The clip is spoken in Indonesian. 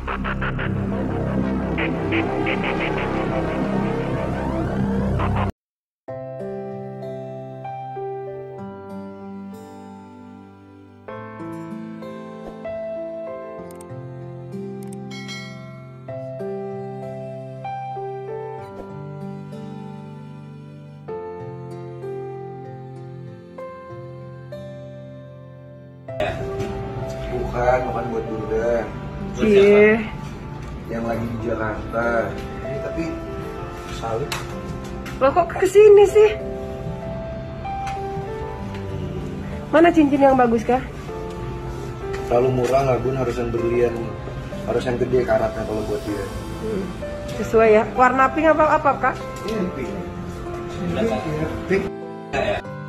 Bukan, makan buat Bunda. Cie. Yang lagi di Jakarta. Ini tapi salut. Lo kok kesini sih? Mana cincin yang bagus kah? Terlalu murah lah Bun, harus yang berlian. Harus yang gede karatnya kalau buat dia. Sesuai ya. Warna pink apa kak? Ini pink. Pink.